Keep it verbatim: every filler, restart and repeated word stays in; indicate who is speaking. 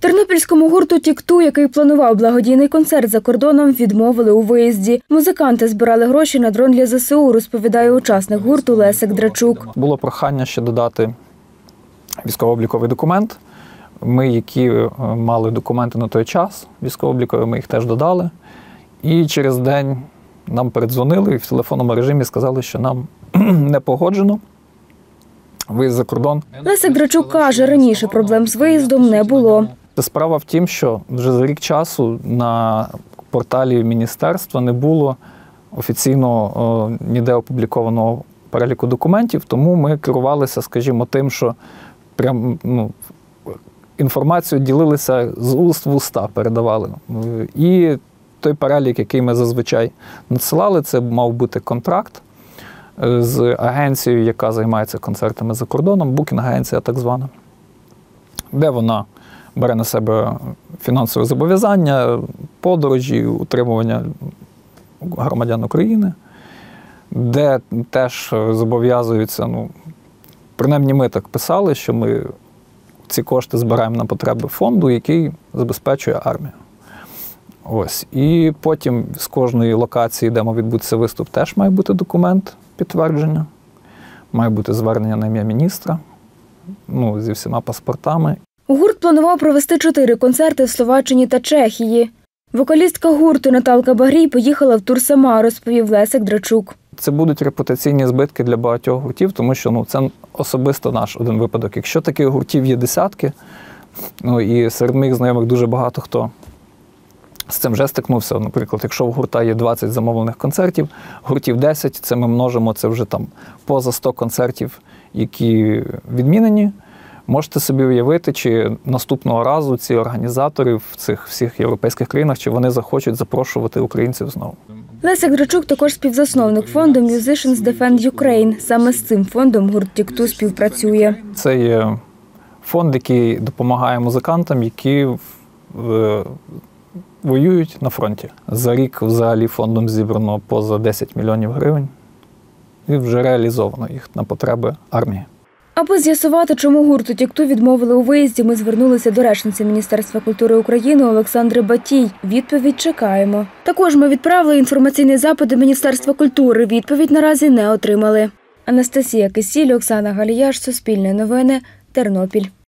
Speaker 1: Тернопільському гурту «Тік-Ту», який планував благодійний концерт за кордоном, відмовили у виїзді. Музиканти збирали гроші на дрон для зе се у, розповідає учасник гурту Лесик Драчук.
Speaker 2: Було прохання ще додати військово-обліковий документ. Ми, які мали документи на той час військово-облікові, ми їх теж додали. І через день нам передзвонили і в телефонному режимі сказали, що нам не погоджено виїзд за кордон.
Speaker 1: Лесик Драчук каже, раніше проблем з виїздом не було.
Speaker 2: Справа в тім, що вже за рік часу на порталі міністерства не було офіційно ніде опублікованого переліку документів, тому ми керувалися, скажімо, тим, що прям, ну, інформацію ділилися з уст в уста, передавали. І той перелік, який ми зазвичай надсилали, це мав бути контракт з агенцією, яка займається концертами за кордоном, букінг-агенція так звана, де вона бере на себе фінансове зобов'язання, подорожі, утримування громадян України, де теж зобов'язуються, ну, принаймні ми так писали, що ми ці кошти збираємо на потреби фонду, який забезпечує армію. Ось. І потім з кожної локації, де має відбутися виступ, теж має бути документ підтвердження, має бути звернення на ім'я міністра, ну, зі всіма паспортами.
Speaker 1: Гурт планував провести чотири концерти в Словаччині та Чехії. Вокалістка гурту Наталка Багрій поїхала в тур сама, розповів Лесик Драчук.
Speaker 2: Це будуть репутаційні збитки для багатьох гуртів, тому що, ну, це особисто наш один випадок. Якщо таких гуртів є десятки, ну, і серед моїх знайомих дуже багато хто з цим вже стикнувся. Наприклад, якщо в гурта є двадцять замовлених концертів, гуртів десять, це ми множимо, це вже там поза сто концертів, які відмінені. Можете собі уявити, чи наступного разу ці організатори в цих всіх європейських країнах, чи вони захочуть запрошувати українців знову.
Speaker 1: Лесик Драчук також співзасновник фонду Musicians Defend Ukraine. Саме з цим фондом гурт «Тік-Ту» співпрацює.
Speaker 2: Це є фонд, який допомагає музикантам, які воюють на фронті. За рік взагалі фондом зібрано поза десять мільйонів гривень і вже реалізовано їх на потреби армії.
Speaker 1: Аби з'ясувати, чому гурту «Тік-Ту» відмовили у виїзді, ми звернулися до речниці Міністерства культури України Олександри Батій. Відповідь чекаємо. Також ми відправили інформаційний запит до Міністерства культури. Відповідь наразі не отримали. Анастасія Кисіль, Оксана Галіяш, Суспільне новини, Тернопіль.